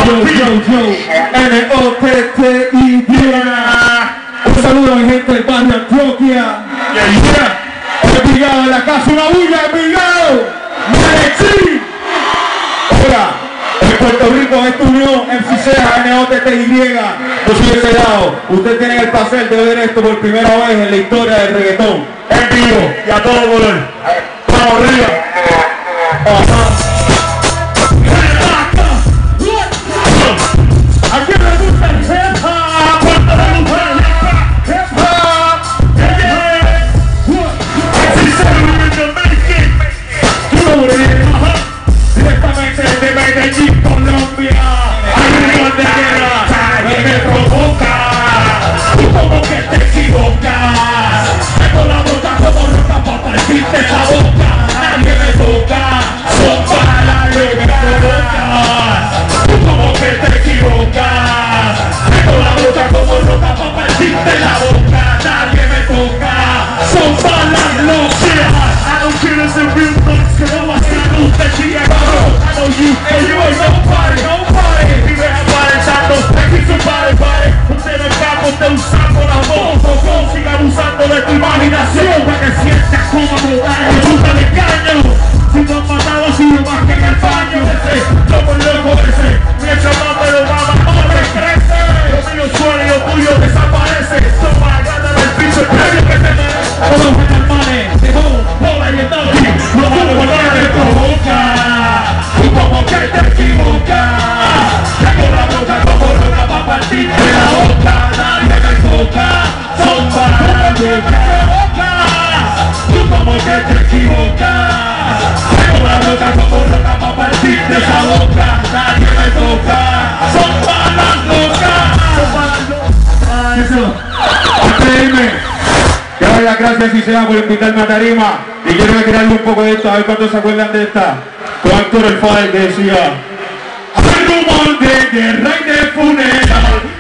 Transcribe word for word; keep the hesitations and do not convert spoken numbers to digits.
Yo, yo, yo, N O T T I Un saludo a mi gente del barrio Antioquia. Envigado en la casa, una bulla, Envigado. Medellín. Hola, en Puerto Rico es tu unión, M C Ceja, N O T T Y. Yo soy ese lado. Usted tiene el placer de ver esto por primera vez en la historia del reggaetón. En vivo y a todo color. Vamos arriba. Ajá. ¿A quién le gusta el hip hop? ¿Cuánto le gusta el hip hop? Hip hop. Directamente desde Medellín, Colombia. Hay un de guerra, nadie me provoca. Tú como que te equivocas. Tengo la boca como roca para partirte la boca. Nadie me toca, son balas que me provocas. Tú como que te equivocas. Tengo la boca como roca para partirte la boca. Nadie me toca, son balas locas. I don't care if it's a real box, que no vas a luz de Chicago. I know you, and you ain't nobody, nobody. Vive aparentando, aquí su pare, pare. Usted no capo, te usando la voz. No siga abusando de tu imaginación. Para que sientas como tu chuta de caño. Si no has matado, ha sido más que en el baño. Ese, loco, loco ese. Mientras más me lo mama, más me crece. Lo mío suena y lo tuyo desaparece. Toma, gana del piso el premio que te merece. Todos los hermanes, de vos, bola y el doble. No vamos a volver de provoca. Tú como que te equivocas. Tengo la boca como roca para partirte la boca. Nadie me toca. Son balas de boca. Tú como que te equivocas. Tengo la boca como roca para partirte la boca. Nadie me toca. Son balas locas. Son balas locas. Eso. Créeme. Quiero dar las gracias y sea por invitarme a tarima. Y quiero tirarle un poco de esto, a ver cuántos se acuerdan de esta. Con Héctor el Fader que decía: hay rumor de guerra y de funeral.